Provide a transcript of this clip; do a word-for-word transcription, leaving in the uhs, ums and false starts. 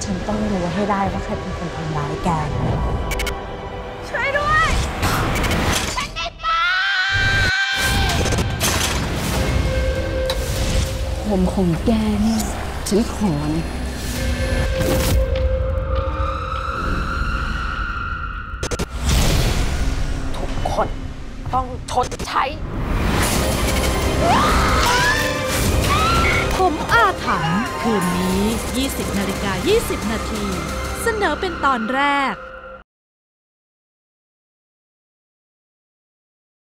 ฉันต้องรู้ให้ได้ว่าใครเป็นคนทำร้ายแกช่วยด้วยฉันได้ปาผมของแกเนี่ยฉันขอนะทุกคนต้องชดใช้ผมอาถรรพ์คืนนี้ ยี่สิบนาฬิกายี่สิบนาทีเสนอเป็นตอนแรก